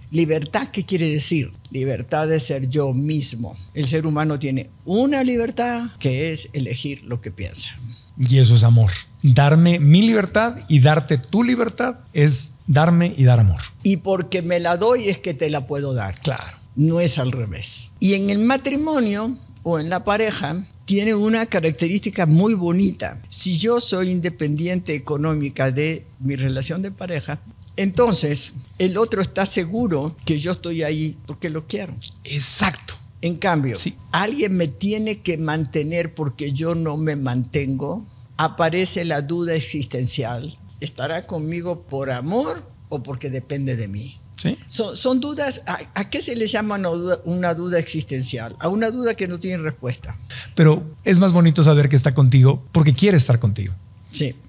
Libertad, ¿qué quiere decir? Libertad de ser yo mismo. El ser humano tiene una libertad que es elegir lo que piensa. Y eso es amor. Darme mi libertad y darte tu libertad es darme y dar amor. Y porque me la doy es que te la puedo dar. Claro. No es al revés. Y en el matrimonio o en la pareja tiene una característica muy bonita. Si yo soy independiente económica de mi relación de pareja, entonces el otro está seguro que yo estoy ahí porque lo quiero. Exacto. En cambio, sí, alguien me tiene que mantener porque yo no me mantengo, aparece la duda existencial. ¿Estará conmigo por amor o porque depende de mí? ¿Sí? Son dudas. ¿A qué se le llama una duda existencial? A una duda que no tiene respuesta. Pero es más bonito saber que está contigo porque quiere estar contigo. Sí.